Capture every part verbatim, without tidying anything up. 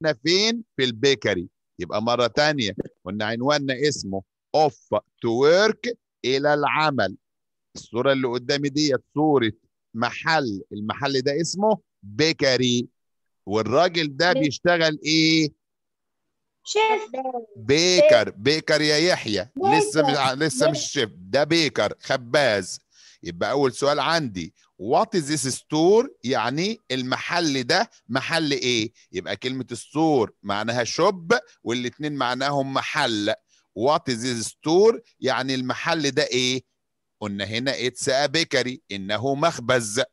احنا فين؟ في البيكري. يبقى مرة تانية قلنا عنواننا اسمه اوف تو ورك، الى العمل. الصورة اللي قدامي دي صورة محل، المحل ده اسمه بيكري، والراجل ده بيشتغل ايه؟ شيف. بيكر. بيكر يا يحيى، لسه مش لسه مش شيف، ده بيكر خباز. يبقى اول سؤال عندي وات از ذيس ستور، يعني المحل ده محل ايه؟ يبقى كلمة ستور معناها شوب، والاتنين معناهم محل. وات از ذيس ستور يعني المحل ده ايه؟ قلنا هنا اتس ا بيكري، انه مخبز.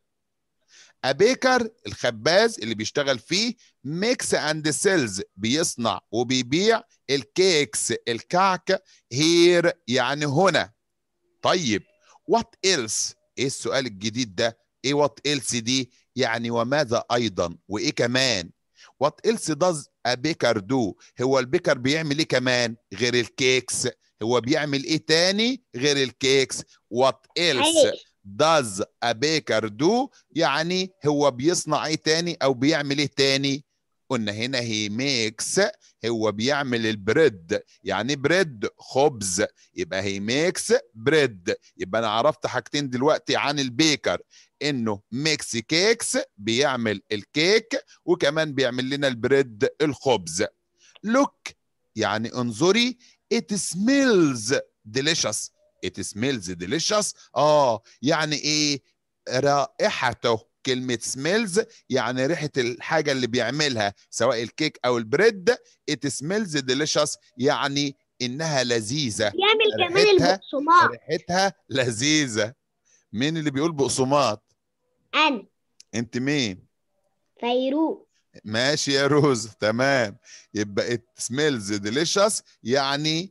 أبيكر الخباز اللي بيشتغل فيه ميكس اند سيلز، بيصنع وبيبيع الكيكس الكعك. هير يعني هنا. طيب وات ايلس، ايه السؤال الجديد ده؟ ايه وات ايلس دي؟ يعني وماذا ايضا، وايه كمان؟ وات ايلس داز أبيكر دو، هو البيكر بيعمل ايه كمان غير الكيكس؟ هو بيعمل ايه تاني غير الكيكس؟ وات ايلس does a baker do، يعني هو بيصنع ايه تاني او بيعمل ايه تاني؟ قلنا هنا he makes، هو بيعمل البريد. يعني بريد خبز، يبقى he makes bread. يبقى انا عرفت حاجتين دلوقتي عن البيكر، انه ميكس كيكس بيعمل الكيك، وكمان بيعمل لنا البريد الخبز. look يعني انظري، it smells delicious. it smells delicious، اه يعني ايه؟ رائحته. كلمة smells يعني ريحة الحاجة اللي بيعملها سواء الكيك او البريد. it smells delicious يعني انها لذيذة، بيعمل كمان ريحتها البقسماط. ريحتها لذيذة. مين اللي بيقول بقسماط؟ أنا. انت مين؟ فيروز. ماشي يا روز، تمام. يبقى it smells delicious يعني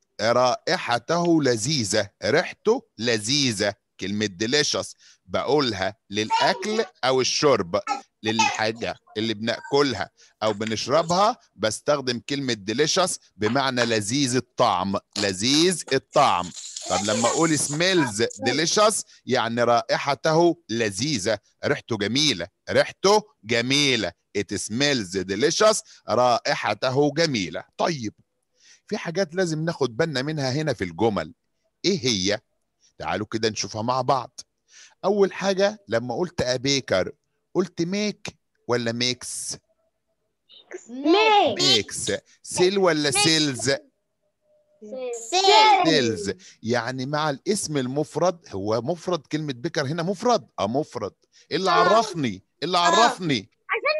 رائحته لذيذة، ريحته لذيذة. كلمة delicious بقولها للأكل أو الشرب، للحاجة اللي بنأكلها أو بنشربها بستخدم كلمة delicious بمعنى لذيذ الطعم، لذيذ الطعم. طب لما أقول smells delicious يعني رائحته لذيذة، ريحته جميلة، ريحته جميلة. it smells delicious رائحته جميلة. طيب في حاجات لازم ناخد بالنا منها هنا في الجمل، ايه هي؟ تعالوا كده نشوفها مع بعض. اول حاجة لما قلت ابيكر قلت ميك ولا ميكس؟ ميك. ميكس. سيل ولا سيلز؟ سيلز. يعني مع الاسم المفرد، هو مفرد كلمة بيكر هنا مفرد؟ اه مفرد. إيه اللي عرفني؟ إيه اللي عرفني؟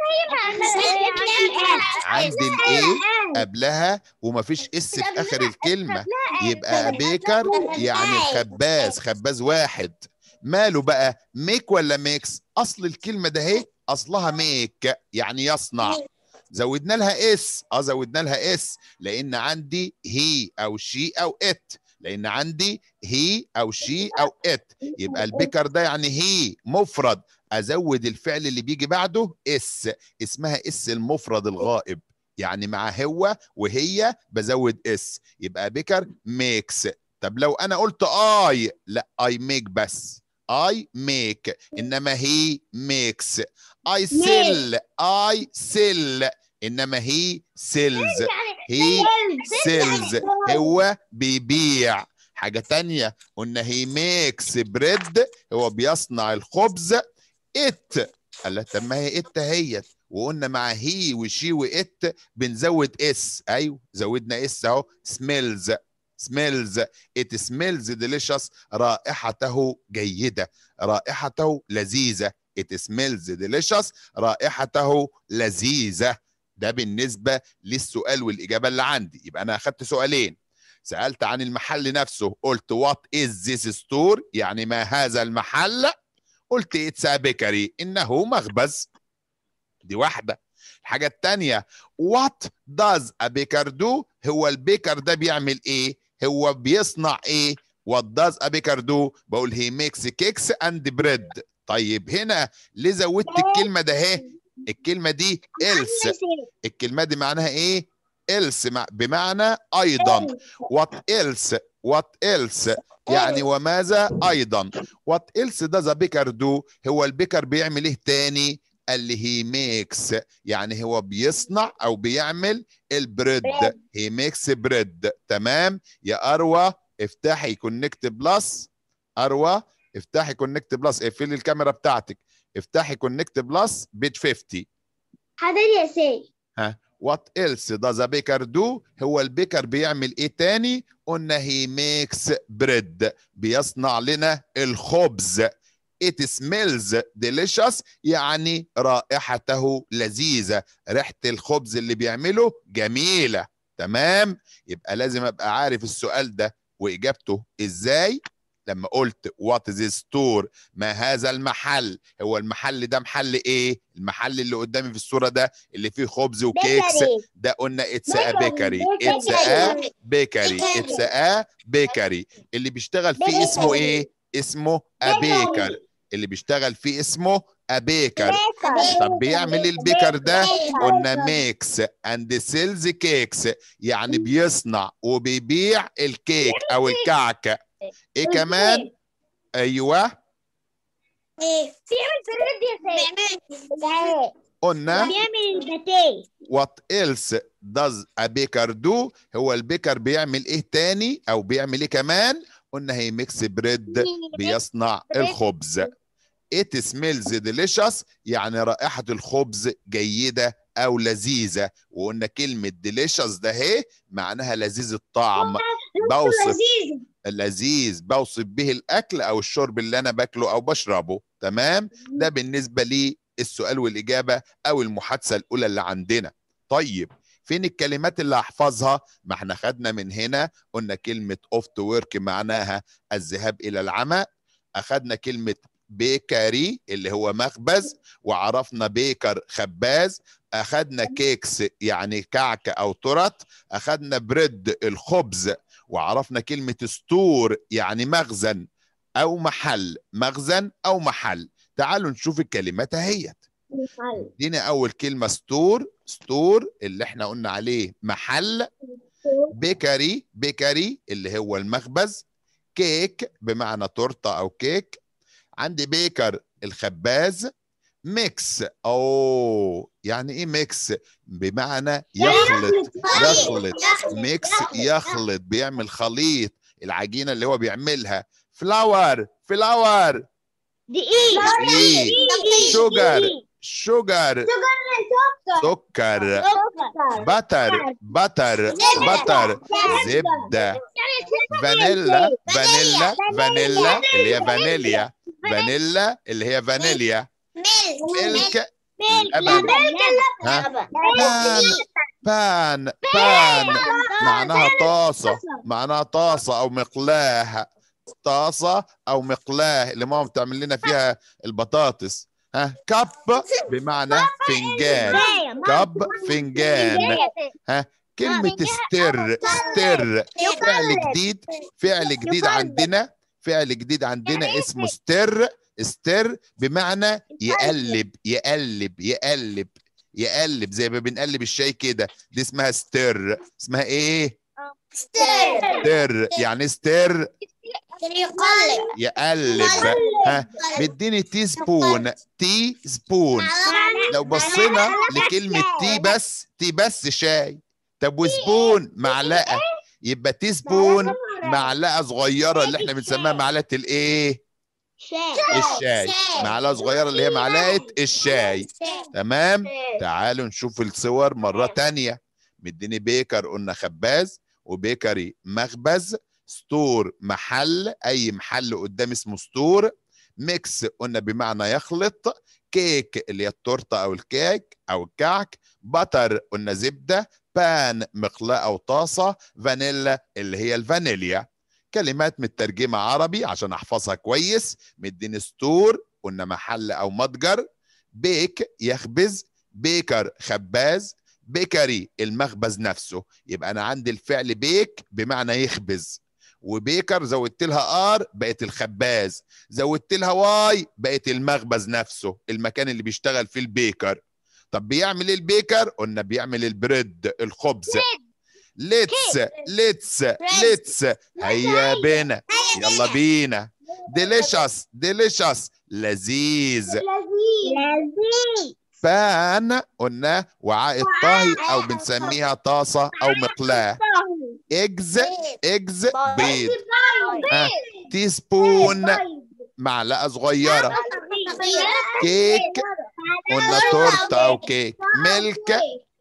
عندي الايه قبلها ومفيش اس في اخر الكلمه، يبقى بيكر يعني خباز، خباز واحد. ماله بقى ميك ولا ميكس؟ اصل الكلمه ده اهي اصلها ميك يعني يصنع، زودنا لها اس. اه زودنا لها اس لان عندي هي او شي او ات، لان عندي هي او شي او ات. يبقى البيكر ده يعني هي مفرد، ازود الفعل اللي بيجي بعده اس، اسمها اس المفرد الغائب. يعني مع هو وهي بزود اس، يبقى بيكر ميكس. طب لو انا قلت اي، لا اي ميك بس، اي ميك، انما هي ميكس. اي سيل، اي سيل، انما هي سيلز. هي سيلز هو بيبيع. حاجة تانية قلنا هي ميكس بريد، هو بيصنع الخبز. ات، قال لها طب ما هي ات هي، وقلنا مع هي وشي وات بنزود اس. ايوه زودنا اس اهو. سميلز، سميلز. ات سميلز ديليشس رائحته جيده، رائحته لذيذه. ات سميلز ديليشس رائحته لذيذه. ده بالنسبه للسؤال والاجابه اللي عندي. يبقى انا اخدت سؤالين، سالت عن المحل نفسه قلت وات از ذيس ستور يعني ما هذا المحل، قلت اتس بيكري انه مخبز. دي واحده. الحاجه الثانيه وات داز ا بيكر دو، هو البيكر ده بيعمل ايه؟ هو بيصنع ايه؟ وات داز ا بيكر دو، بقول هي ميكس كيكس اند بريد. طيب هنا ليه زودت الكلمه ده اهي؟ الكلمه دي إلس، الكلمه دي معناها ايه؟ إلس بمعنى ايضا. وات إلس، وات إلس يعني وماذا ايضا. وات إلس داز ا بيكر دو، هو البيكر بيعمل ايه تاني؟ قال لي هي ميكس، يعني هو بيصنع او بيعمل البريد. هي ميكس بريد. تمام. يا اروى افتحي كونكت بلس. اروى افتحي كونكت بلس، اقفلي الكاميرا بتاعتك، افتحي كونكت بلس بيج خمسين. حاضر يا سيد. ها وات ايلس does a baker do؟ هو البيكر بيعمل ايه تاني؟ قلنا هي ميكس بريد، بيصنع لنا الخبز. it smells delicious، يعني رائحته لذيذة، ريحة الخبز اللي بيعمله جميلة. تمام. يبقى لازم ابقى عارف السؤال ده واجابته ازاي. لما قلت وات از ستور، ما هذا المحل؟ هو المحل ده محل ايه؟ المحل اللي قدامي في الصورة ده اللي فيه خبز وكيكس، ده قلنا اتس ا بيكري. اتس ا بيكري. اتس ا بيكري. اللي بيشتغل فيه اسمه ايه؟ اسمه ا بيكر. اللي بيشتغل فيه اسمه ا بيكر. طب بيعمل ايه البيكر ده؟ قلنا ميكس اند سيلز كيكس، يعني بيصنع وبيبيع الكيك او الكعكة. ايه كمان؟ ايوه ايه بيعمل بريد يا سيد. قلنا بيعمل الباتيه. what else does a baker do؟ هو البيكر بيعمل ايه تاني او بيعمل ايه كمان؟ قلنا هي ميكس بريد، بيصنع الخبز. it smells delicious، يعني رائحة الخبز جيدة او لذيذة. وقلنا كلمة delicious ده هي معناها لذيذ الطعم، بوصف لذيذ بوصف به الاكل او الشرب اللي انا باكله او بشربه. تمام. ده بالنسبه لي السؤال والاجابه او المحادثه الاولى اللي عندنا. طيب فين الكلمات اللي هحفظها؟ ما احنا خدنا من هنا قلنا كلمه اوف تو ورك معناها الذهاب الى العمل، اخدنا كلمه بيكري اللي هو مخبز، وعرفنا بيكر خباز، اخدنا كيكس يعني كعكه او ترط، اخدنا بريد الخبز، وعرفنا كلمة ستور يعني مخزن أو محل. مخزن أو محل. تعالوا نشوف الكلمات اهيت. ادينا أول كلمة ستور. ستور اللي احنا قلنا عليه محل. بيكري. بيكري اللي هو المخبز. كيك بمعنى تورتة أو كيك. عندي بيكر الخباز. ميكس، اوه يعني ايه ميكس؟ بمعنى يخلط. يخلط. ميكس يخلط، بيعمل خليط العجينه اللي هو بيعملها. فلاور. فلاور دقيق. شوجر. شوجر سكر. بتر. بتر. بتر زبده. فانيلا. فانيلا. فانيلا اللي هي فانيليا. فانيلا اللي هي فانيليا. ملك. لبن. ها بان. بان. بان معناها طاسة. معناها طاسة أو مقلاة. طاسة أو مقلاة اللي ماما بتعمل لنا فيها البطاطس. ها كب بمعنى فنجان. كب فنجان. ها كلمة ستر. ستر فعل جديد. فعل جديد عندنا. فعل جديد عندنا اسمه ستر. ستر بمعنى يقلب. يقلب. يقلب. يقلب زي ما بنقلب الشاي كده. دي اسمها ستر. اسمها ايه؟ ستر. ستر يعني ستر يقلب. ها مديني تي سبون. تي سبون. لو بصينا لكلمة تي بس، تي بس شاي. طب وسبون معلقة، يبقى تي سبون معلقة صغيرة اللي احنا بنسميها معلقة الايه؟ الشاي. معلقة صغيرة اللي هي معلقة الشاي. تمام. تعالوا نشوف الصور مرة تانية. مديني بيكر قلنا خباز، وبيكري مخبز. ستور محل، اي محل قدام اسمه ستور. ميكس قلنا بمعنى يخلط. كيك اللي هي التورته او الكيك او الكعك. بتر قلنا زبده. بان مقلاة او طاسه. فانيلا اللي هي الفانيليا. كلمات مترجمه عربي عشان احفظها كويس. مديني ستور قلنا محل او متجر. بيك يخبز. بيكر خباز. بيكري المخبز نفسه. يبقى انا عندي الفعل بيك بمعنى يخبز، وبيكر زودت لها ار بقت الخباز، زودت لها واي بقت المخبز نفسه، المكان اللي بيشتغل فيه البيكر. طب بيعمل ايه البيكر؟ قلنا بيعمل البريد الخبز. ليتس. ليتس. ليتس هيا بينا. يلا بينا. ديليشس. ديليشس لذيذ. لذيذ. بان قلنا وعاء الطهي او بنسميها طاسه او مقلاه. اجز اجز بيض. آه. تي سبون معلقه صغيره. كيك قلنا تورته او كيك. ملك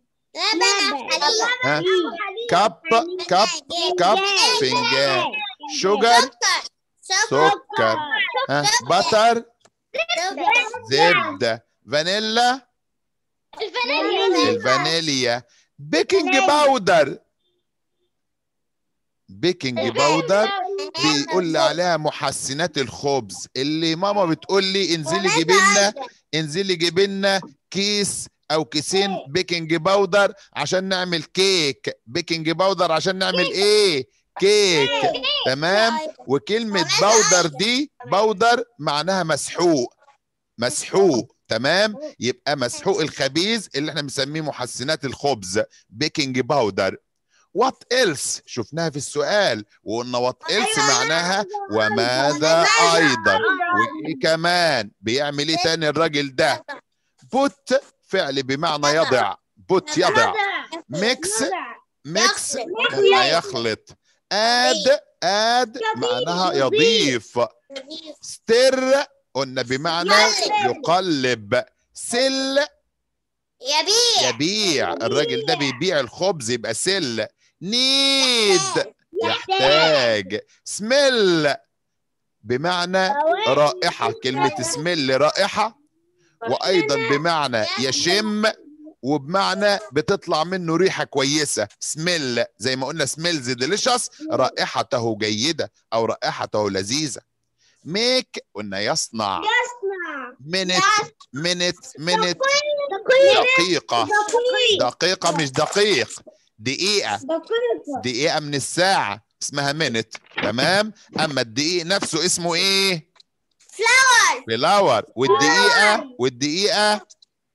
ها كب كب كب فنجان. شوجر سكر. ها بتر زبده. فانيلا الفانيليا. بيكنج باودر بيكنج باودر بيقول لي عليها محسنات الخبز، اللي ماما بتقول لي انزلي جيبي لنا انزلي جيبي لنا كيس او كيسين بيكنج باودر عشان نعمل كيك. بيكنج باودر عشان نعمل ايه؟ كيك. تمام. وكلمة باودر دي باودر معناها مسحوق مسحوق. تمام. يبقى مسحوق الخبيز اللي احنا بنسميه محسنات الخبز بيكنج باودر. وات ايلس شفناها في السؤال وقلنا وات ايلس معناها وماذا ايضا. وايه كمان بيعمل ايه تاني الراجل ده؟ بوت فعل بمعنى يضع. بوت يضع. ميكس ميكس معنى يخلط. اد اد معناها يضيف. ستر قلنا بمعنى يقلب. سل يبيع يبيع. الراجل ده بيبيع الخبز يبقى سل. نيد يحتاج. سميل بمعنى رائحة. كلمة سميل رائحة، وأيضا بمعنى يشم، وبمعنى بتطلع منه ريحة كويسة. سميل زي ما قلنا سميلز ديليشس رائحته جيدة أو رائحته لذيذة. ميك قلنا يصنع. منت منت منت دقيقة. دقيقة مش دقيق. دقيقة. دقيقة من الساعة اسمها منت. تمام. أما الدقيق نفسه اسمه إيه؟ فلاور. فلاور. والدقيقة والدقيقة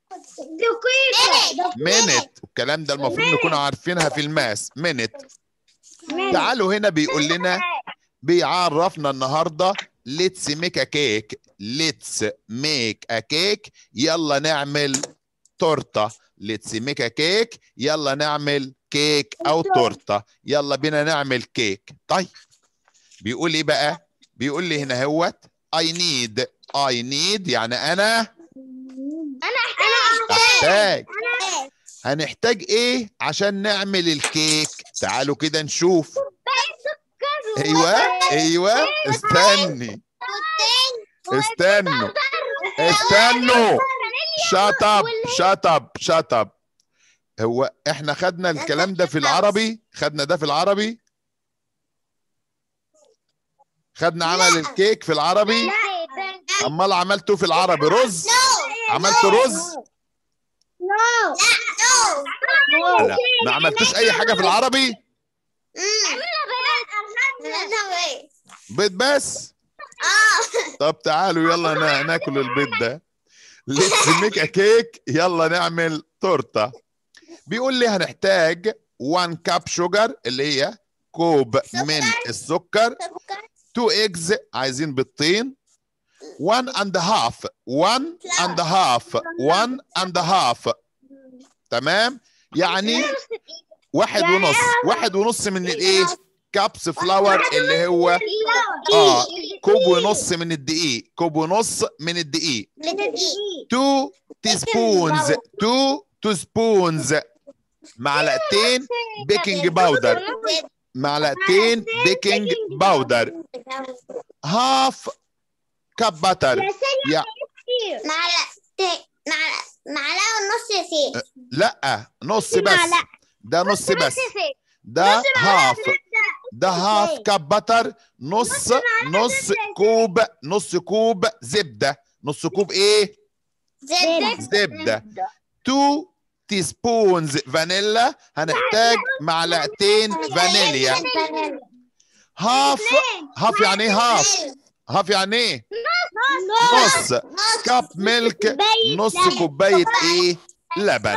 منت. والكلام ده المفروض نكون عارفينها في الماس. منت. تعالوا هنا بيقول لنا بيعرفنا النهارده let's make a cake. let's make a cake يلا نعمل تورته. let's make a cake يلا نعمل كيك او تورته. يلا بينا نعمل كيك. طيب بيقول ايه بقى؟ بيقول لي هنا هوت I need I need يعني انا انا احتاج. هنحتاج ايه عشان نعمل الكيك؟ تعالوا كده نشوف. ايوه ايوه استني استنوا استنوا شات اب شات اب شات اب. هو احنا خدنا الكلام ده في العربي؟ خدنا ده في العربي؟ خدنا عمل الكيك في العربي؟ امال عملته في العربي رز؟ عملته رز؟ لا ما عملتوش اي حاجه في العربي؟ بيض بس؟ طب تعالوا يلا ناكل البيض ده. ليتس ميك ا كيك يلا نعمل تورته. بيقول لي هنحتاج واحد كاب شوجر اللي هي كوب من السكر. اتنين ايجز عايزين بيضتين. واحد اند هاف واحد اند هاف واحد اند هاف. تمام. يعني واحد ونص واحد ونص من الايه؟ كابس فلاور اللي هو اه كوب ونص من الدقيق. كوب ونص من الدقيق. اتنين تي سبونز اتنين تي سبونز معلقتين بيكنج باودر. معلقتين بيكنج باودر. هاف كاب باتر. يا معلقتين معلقة ونص يا سيدي. لا نص بس. ده نص بس. ده هاف. ده هاف كاب باتر. نص نص كوب نص كوب زبدة. نص كوب ايه؟ زبدة. زبدة. اتنين تي سبونز فانيلا. هنحتاج معلقتين فانيليا. هاف هاف يعني ايه هاف؟ هاف يعني ايه؟ نص كاب ميلك. نص كوباية ايه؟ لبن.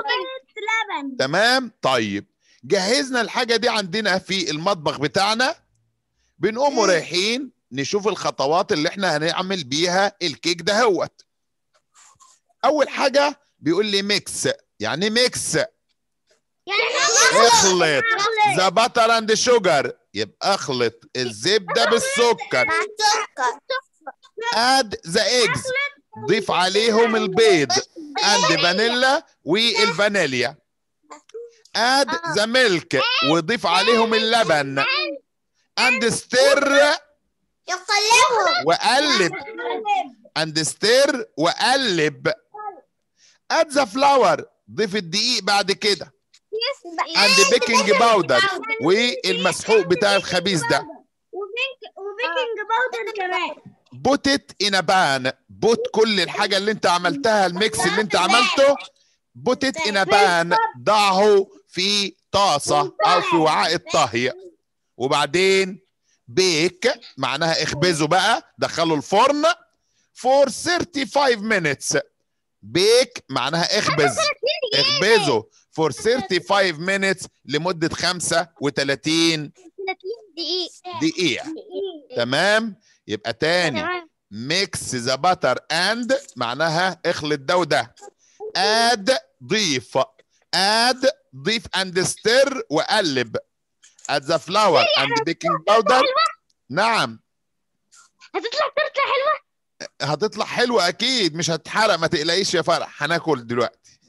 تمام. طيب جهزنا الحاجة دي عندنا في المطبخ بتاعنا. بنقوم رايحين نشوف الخطوات اللي احنا هنعمل بيها الكيك ده هوت. اول حاجه بيقول لي ميكس، يعني ميكس يعني اخلط ذا باتر اند شوجر، يبقى اخلط الزبده بالسكر. مع السكر. اد ذا ايجز، ضيف عليهم البيض اند فانيلا والفانيليا. اد ذا ميلك، وضيف عليهم اللبن. اند ستير، يقلبهم. وقلب. اند ستير وقلب. اد ذا فلاور، ضيف الدقيق بعد كده. اند بيكنج باودر، والمسحوق بتاع الخبيث ده. وبيكنج باودر كمان. بوت ات ان ا بان، بوت كل الحاجه اللي انت عملتها، الميكس اللي انت عملته، بوت ات ان ا بان، ضعه في طاسه او في وعاء الطهي. وبعدين بيك معناها اخبزه بقى، دخله الفرن فور خمسة وثلاثين minutes. بيك معناها اخبز، اخبزه فور خمسة وثلاثين minutes لمده خمسة وثلاثين دقيقه. تمام. يبقى تاني ميكس ذا باتر اند معناها اخلط ده وده. اد ضيف، اد ضيف اند ستير وقلب. اد ذا فلاور اند بيكنج باودر. نعم هتطلع تورته حلوه. هتطلع حلوه اكيد، مش هتتحرق، ما تقلقيش يا فرح، هناكل دلوقتي.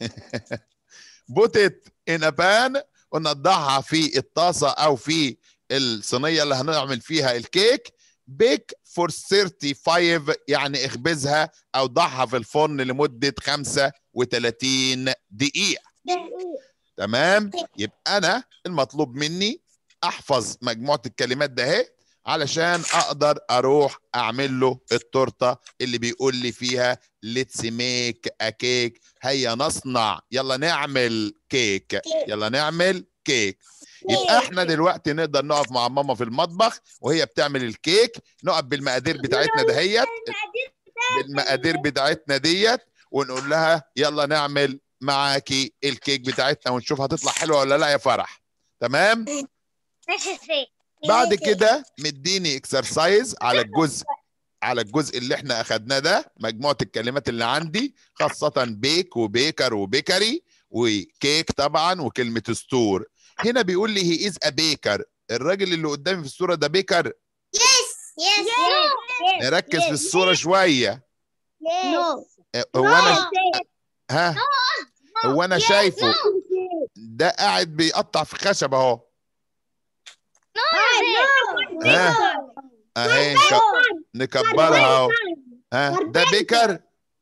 بوتت ان ا بان، ونضعها في الطاسه او في الصينيه اللي هنعمل فيها الكيك. بيك فور خمسة وثلاثين، يعني اخبزها او ضعها في الفرن لمده خمسة وثلاثين دقيقه. تمام. يبقى انا المطلوب مني احفظ مجموعه الكلمات ده اهي علشان اقدر اروح اعمل له التورته اللي بيقول لي فيها ليتس ميك ا كيك، هيا نصنع، يلا نعمل كيك، يلا نعمل كيك. يبقى احنا دلوقتي نقدر نقف مع ماما في المطبخ وهي بتعمل الكيك، نقف بالمقادير بتاعتنا دهيت، بالمقادير بتاعتنا ديت، ونقول لها يلا نعمل معاكي الكيك بتاعتنا ونشوف هتطلع حلوه ولا لا يا فرح. تمام. بعد كده مديني اكسرسايز على الجزء على الجزء اللي احنا اخدناه ده، مجموعه الكلمات اللي عندي، خاصه بيك وبيكر وبيكري وكيك طبعا وكلمه ستور. هنا بيقول لي هي از ا بيكر، الراجل اللي قدامي في الصوره ده بيكر؟ يس يس. نركز في الصوره شويه. نو. هو انا ها هو انا شايفه ده قاعد بيقطع في خشب اهو. ها اهي نكبرها اهو. ها ده بيكر؟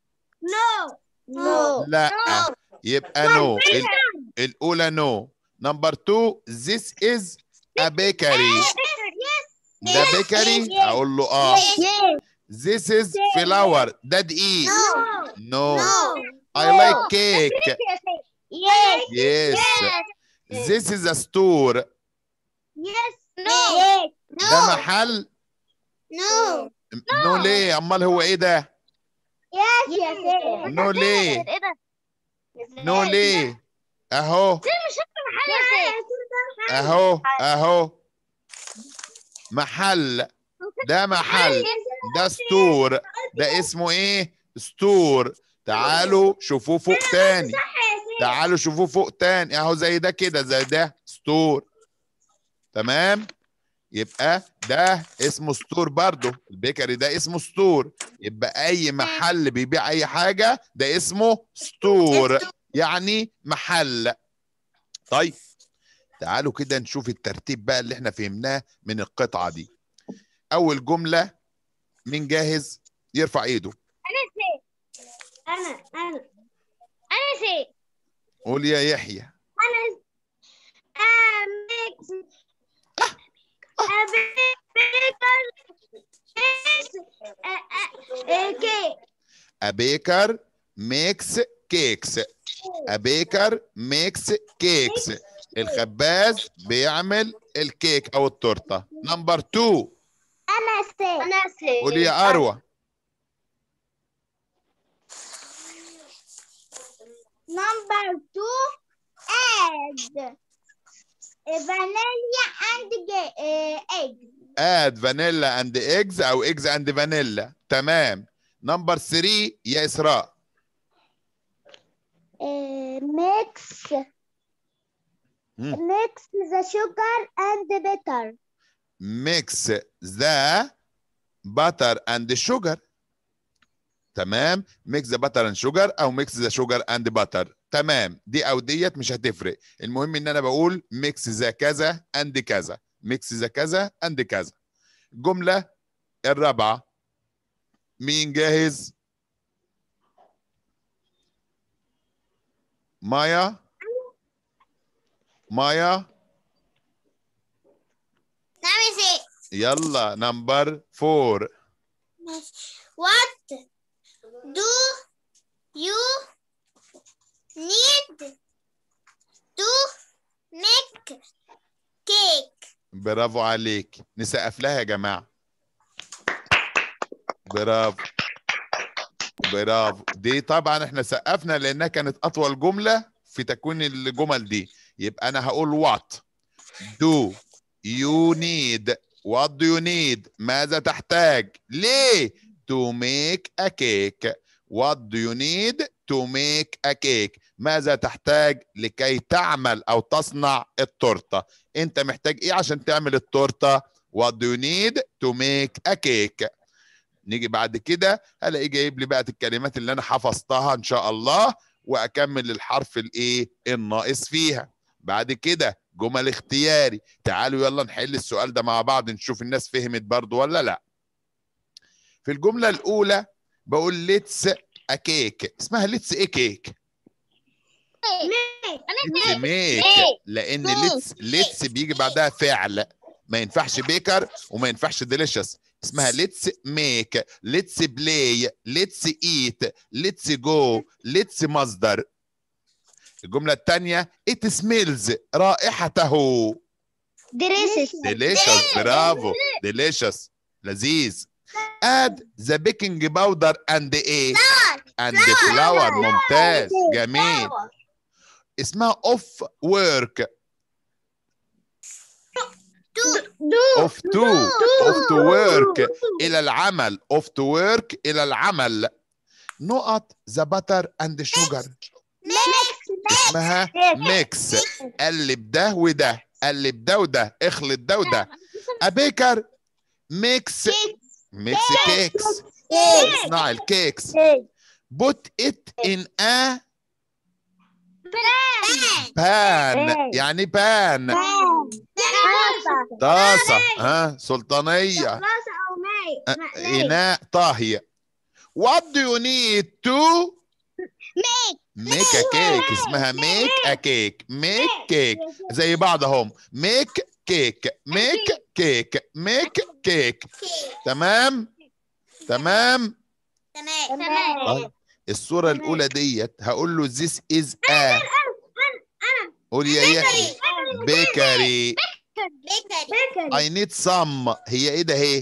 نو. لا، يبقى نو. الاولى نو. نمبر تو this is a bakery. ده بيكري؟ اقول له اه. this is flour. ده دقيق. no. I like cake. yes. this is a store. ده محل؟ نو. نو ليه؟ امال هو ايه ده؟ نو ليه؟ نو ليه؟ اهو اهو اهو محل. ده محل. ده ستور. ده اسمه ايه؟ ستور. تعالوا شوفوه فوق تاني، تعالوا شوفوه فوق تاني اهو، زي ده كده، زي ده ستور. تمام. يبقى ده اسمه ستور برضو، البيكري ده اسمه ستور. يبقى اي محل بيبيع اي حاجة ده اسمه ستور، يعني محل. طيب تعالوا كده نشوف الترتيب بقى اللي احنا فهمناه من القطعة دي. اول جملة، مين جاهز يرفع ايده؟ انا انا انا سي. قول يا يحيى. انا اميكس A baker makes cakes. A baker makes cakes. الخباز بيعمل الكيك او التورته. نمبر تو. انا سي. انا سي. قولي يا اروى. نمبر تو add vanilla and eggs. add vanilla and eggs او eggs and vanilla. تمام. نمبر ثري يا اسراء. mix مم. mix the sugar and the butter. mix the butter and sugar. تمام. mix the butter and sugar او mix the sugar and butter. تمام. دي او ديت مش هتفرق، المهم ان انا بقول mix the كذا and كذا، mix the كذا and كذا. الجملة الرابعة، مين جاهز؟ مايا مايا نعم يا سيد. يلا نمبر فور. What do you need to make cake? برافو عليك، نسقف لها يا جماعة. برافو برافو. دي طبعا احنا سقفنا لانها كانت اطول جملة في تكوين الجمل دي. يبقى انا هقول what do you need. what do you need ماذا تحتاج؟ ليه؟ to make a cake. what do you need to make a cake. ماذا تحتاج لكي تعمل او تصنع التورتة؟ انت محتاج ايه عشان تعمل التورتة؟ what do you need to make a cake. نيجي بعد كده هلاقي جايب لي بقى الكلمات اللي انا حفظتها ان شاء الله، واكمل الحرف الايه الناقص فيها. بعد كده جمل اختياري. تعالوا يلا نحل السؤال ده مع بعض نشوف الناس فهمت برضو ولا لا. في الجملة الأولى بقول ليتس ا كيك. اسمها ليتس ايه كيك؟ ليتس ميك. لأن ليتس ليتس بيجي بعدها فعل، ما ينفعش بيكر وما ينفعش ديليشس. اسمها ليتس ميك، ليتس بلاي، ليتس ايت، ليتس جو، ليتس مصدر. الجملة الثانية it smells رائحته. delicious delicious. برافو. delicious لذيذ. add the baking powder and ايه؟ and flour. ممتاز جميل. اسمها off work. off to off to work إلى العمل. off to work إلى العمل. نقط the butter and sugar. اسمها ميكس. قلب ده وده، قلب ده وده، اخلط ده وده. أبيكر ميكس ميكس كيكس. اصنع الكيكس. put it in a بان. يعني بان طاسة. ها سلطانية. راسة أو ماء آه، إناء طاهية. what do you need to make a cake. اسمها make a cake. make cake زي بعض اهم. make cake make cake make cake. تمام تمام. تمام. طيب الصورة الأولى ديت هقول له this is a. قول يا يحيى. bakery. I need some. هي ايه ده؟ هي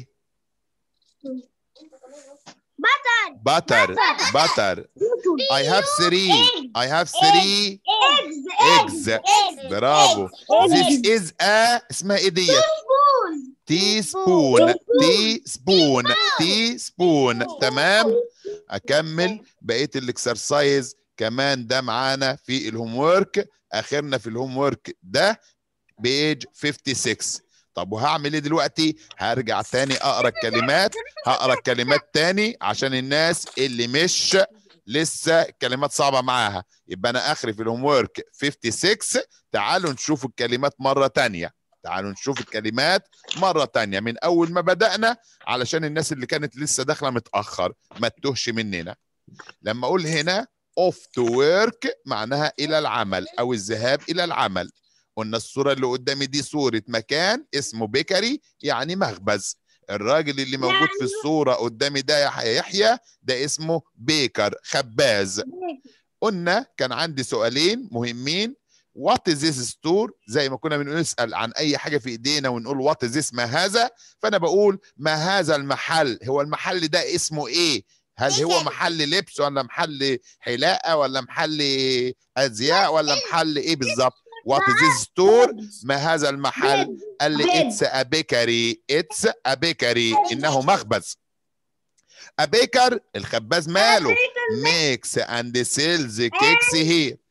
butter butter. I have three I have three eggs. برافو. this is a. اسمها ايه ديت؟ تي سبون. تي سبون تي سبون. تمام. اكمل بقيه الاكسرسايز كمان ده معانا في الهوم ورك. اخرنا في الهوم ورك ده بيج ستة وخمسين. طب وهعمل ايه دلوقتي؟ هرجع تاني اقرا الكلمات. هقرا الكلمات تاني عشان الناس اللي مش لسه الكلمات صعبه معاها. يبقى انا اخري في الهوم ورك ستة وخمسين. تعالوا نشوف الكلمات مره تانيه. تعالوا نشوف الكلمات مرة تانية من أول ما بدأنا علشان الناس اللي كانت لسه داخلة متأخر ما تتوهش مننا. لما أقول هنا off to work معناها إلى العمل أو الذهاب إلى العمل. قلنا الصورة اللي قدامي دي صورة مكان اسمه بيكري يعني مخبز. الراجل اللي موجود في الصورة قدامي ده يا يحيى ده اسمه بيكر خباز. قلنا كان عندي سؤالين مهمين. وات از ذيس ستور. زي ما كنا بنسال عن اي حاجه في ايدينا ونقول وات از ذيس ما هذا. فانا بقول ما هذا المحل. هو المحل ده اسمه ايه؟ هل هو محل لبس ولا محل حلاقه ولا محل ازياء ولا محل ايه بالظبط؟ وات از ذيس ستور. ما هذا المحل؟ قال لي اتس ا بيكري. اتس ا بيكري انه مخبز. ا بيكر الخباز ماله؟ ميكس اند سيلز كيكس هير.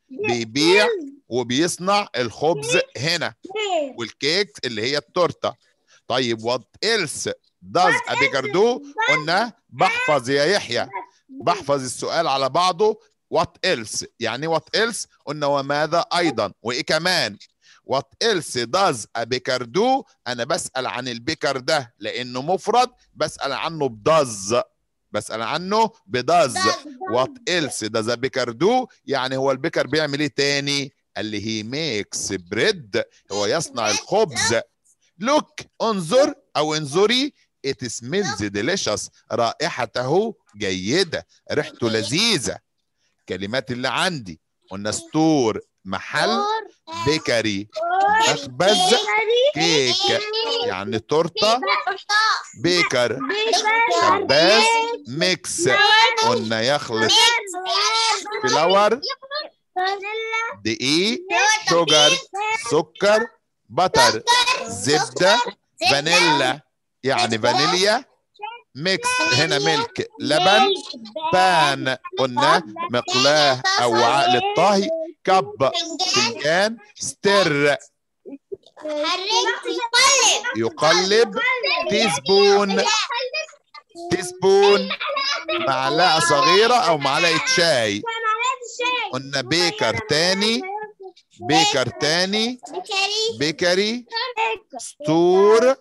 بيبيع وبيصنع الخبز هنا والكيك اللي هي التورته. طيب وات ايلس داز ا بيكر دو؟ قلنا بحفظ يا يحيى، بحفظ السؤال على بعضه. وات ايلس يعني وات ايلس؟ قلنا وماذا ايضا، وايه كمان؟ وات ايلس داز ا بيكر دو؟ انا بسال عن البيكر ده لانه مفرد، بسال عنه بداز، بسال عنه بداز. وات ايلس داز ا بيكر دو؟ يعني هو البيكر بيعمل ايه تاني؟ قال لي هي ميكس بريد، هو يصنع الخبز. لوك انظر او انظري، it smells delicious، رائحته جيدة، ريحته لذيذة. كلمات اللي عندي قلنا ستور محل، بيكري مخبز، كيك يعني تورته، بيكر خباز، ميكس قلنا يخلط، فلاور دقيق، شوجر سكر، بتر زبدة، فانيلا يعني فانيليا، ميكس هنا ملك لبن، بان قلنا مقلاة أو وعاء للطهي، كب فنجان، ستر يقلب، تيسبون تيسبون معلقة صغيرة أو معلقة شاي. قلنا بيكر تاني، بيكر تاني، بيكري، ستور،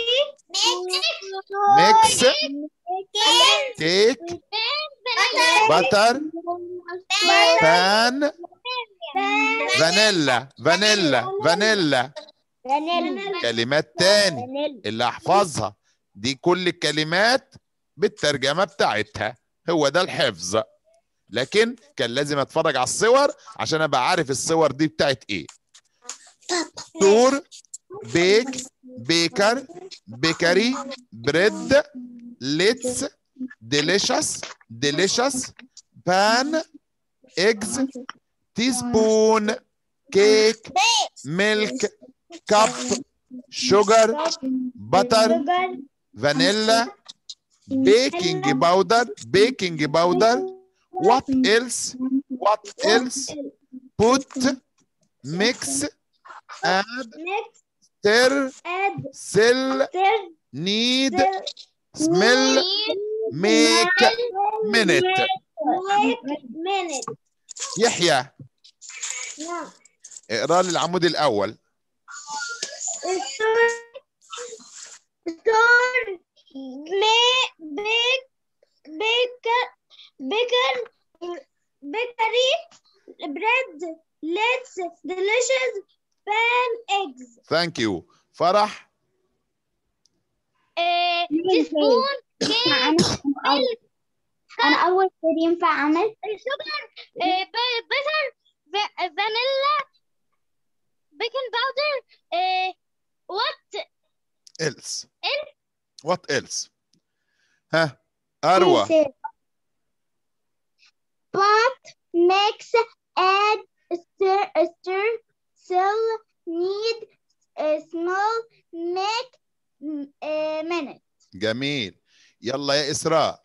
ميكس، كيك، بتر، بان، فانيلا فانيلا فانيلا. كلمات تاني اللي احفظها دي كل الكلمات بالترجمة بتاعتها، هو ده الحفظ. لكن كان لازم اتفرج على الصور عشان ابقى عارف الصور دي بتاعت ايه. ستور، بيك، بيكر، بيكري، بريد، ليتس، ديليشس، ديليشس، بان، ايجز، تيسبون، كيك، ميلك، كاب، شوجر، بتر، فانيلا، بيكنج باودر، بيكنج باودر. وات ايلس، وات ايلس، put، mix، add، stir، sell، need، smell، make، minute. يحيى اقرا لي العمود الاول. bakery, bread, let's, delicious, pan, eggs. Thank you. فرح. تسبون، كيك، ملك، أنا أول شيء ينفع أعمل شوجر، بتر، فانيلا، بيكنج باودر، وات else. What else؟ ها أروى. Pot, mix, add, stir, stir, sell, knead, uh, small, make, uh, minute. جميل. يلا يا إسراء.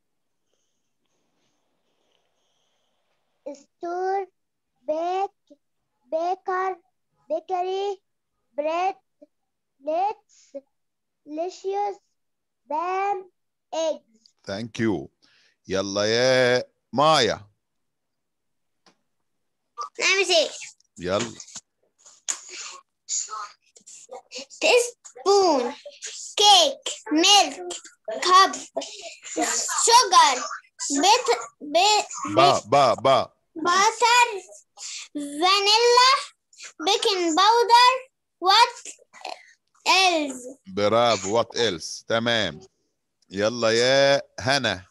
Store, bake, baker, bakery, bread, let's, delicious, bam, eggs. Thank you. يلا يا مايا. نعمل ايه؟ يلا. تسبون، كيك، ميلك، كاب، شوجر، بيت بيت با با با باتر، فانيلا، بيكنج باودر، وات ايلز. برافو. وات ايلس. تمام. يلا يا هنا.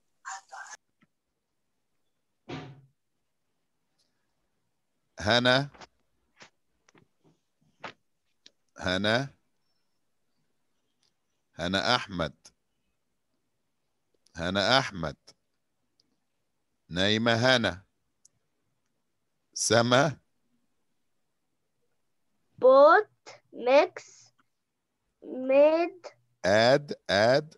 هنا هنا هنا أحمد. هنا أحمد. نايمة هنا. سما. Bought, mix, made, add add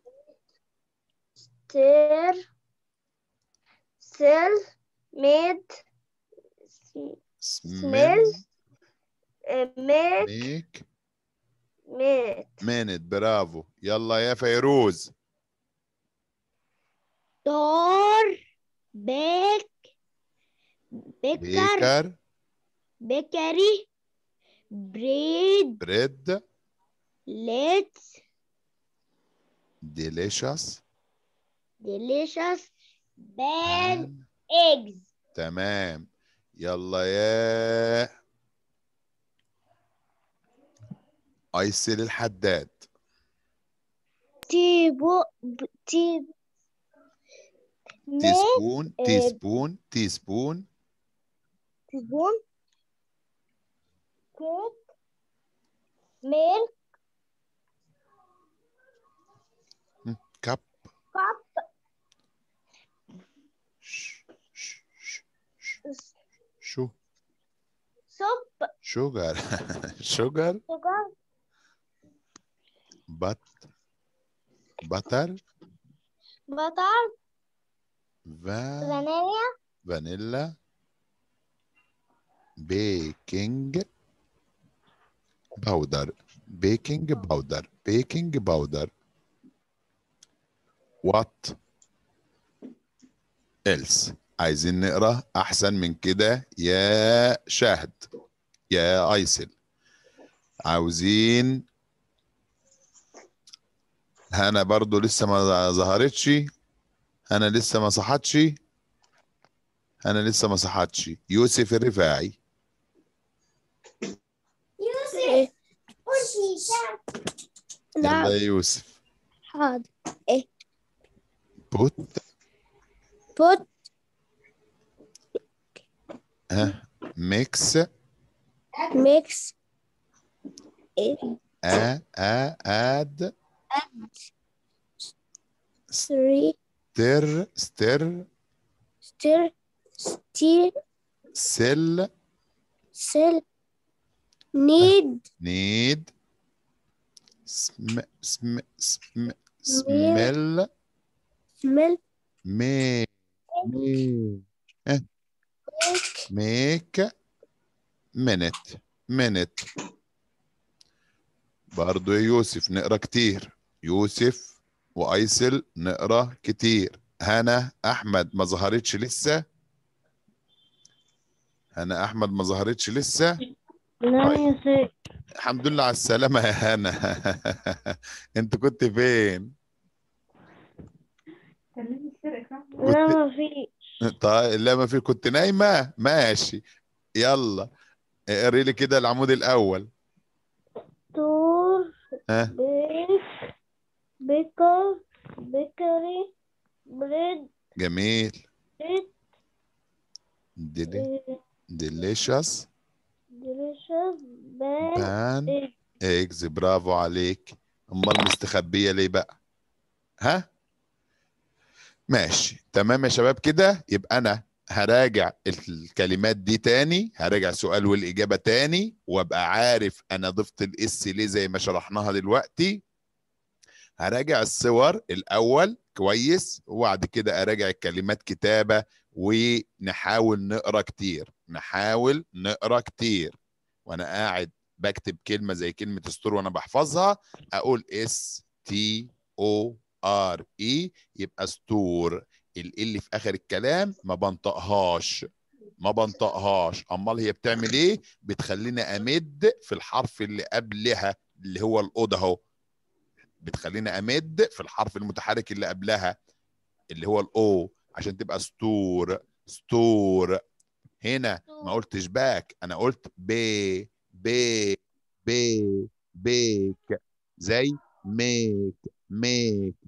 stir, sell, made, smell make make make minute. برافو. يلا يا فيروز. دور بيك بيكر بيكر بيكري بريد بريد let's delicious delicious bad pan. eggs تمام. يلا يا ايسل الحداد. تيبو تي تي make سبون تي آه، سبون تي سبون تيبون كيك ميلك كاب كاب شو سوب شوجر شوجر سكر بط بتر بطر فا فانيليا فانيلا بيكنج باودر بيكنج باودر بيكنج باودر وات إلس. عايزين نقرا احسن من كده يا شاهد يا ايسل. عاوزين هنا برضو لسه ما ظهرتش. انا لسه ما صحتش. انا لسه ما صحتش. يوسف الرفاعي. يوسف يلا نعم يا يوسف. حاضر ايه بوت بوت ها ميكس ميكس ايه ا ا اد ثري ستر ستر ستير ستير سل سيل نيد نيد سم سم سم ميل سمل سميل مي مي اه ميك ميك منت منت. برضو يا يوسف نقرا كتير. يوسف وايسل نقرا كتير. هنا احمد ما ظهرتش لسه. هنا احمد ما ظهرتش لسه. لا طيب يا سيد الحمد لله على السلامة يا هنا. انت كنت فين؟ لا كنت ما في طيب لا ما في كنت نايمة. ماشي. يلا اقري لي كده العمود الأول. دور ها بيك بيكر بيكري بريد جميل. بريد ديلي ديليشس ديليشس بان بان إيج ايجز. برافو عليك. امال مستخبية ليه بقى؟ ها ماشي تمام يا شباب. كده يبقى انا هراجع الكلمات دي تاني. هراجع السؤال والإجابة تاني وابقى عارف انا ضفت الاس ليه زي ما شرحناها دلوقتي. هراجع الصور الأول كويس وبعد كده أراجع الكلمات كتابة ونحاول نقرأ كتير. نحاول نقرأ كتير وأنا قاعد بكتب كلمة زي كلمة ستور وأنا بحفظها أقول اس تي او ار اي يبقى ستور. ال اللي في آخر الكلام ما بنطقهاش ما بنطقهاش. أمال هي بتعمل إيه؟ بتخليني أمد في الحرف اللي قبلها اللي هو الأوضة أهو. بتخليني امد في الحرف المتحرك اللي قبلها اللي هو الاو عشان تبقى ستور. ستور. هنا ما قلتش باك. انا قلت بي بي بي بيك زي ميك ميك